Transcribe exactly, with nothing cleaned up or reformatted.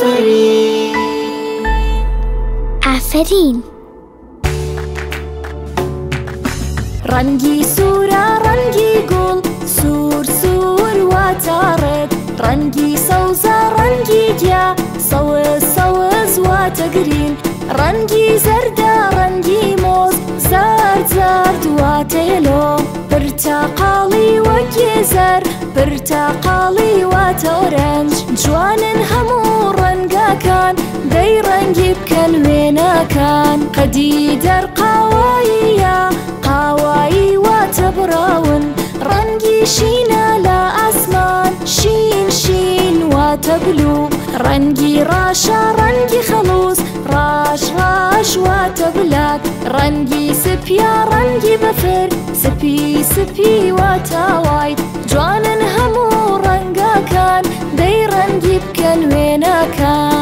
آفرین آفرین ڕەنگی سوورە ڕەنگی گوڵ سوور سوور واتە ڕێت ڕەنگی سەوزە ڕەنگی گیا سەوز سەوز واتە گرین ڕەنگی زەردە ڕەنگی مۆز زارد زارد واتە یەلۆ پرتەقاڵی وەک گێزەر پرتەقاڵی واتە ئۆرەنج جوانن هەموو ڕەنگەکان دەی ڕەنگی بکەن وێنەکان قەدی دەرقاواییە قاوایی واتە براون ڕەنگی شینە لە ئاسمان شین شین واتە بلو ڕەنگی ڕاشە ڕەنگی خەڵوس ڕاش ڕاش واتە بلاک ڕەنگی سپیا ڕەنگی بەفر سپی سپی واتە وایت جوانن هەموو ڕەنگەکان دەی ڕەنگی بکەن وێنەکان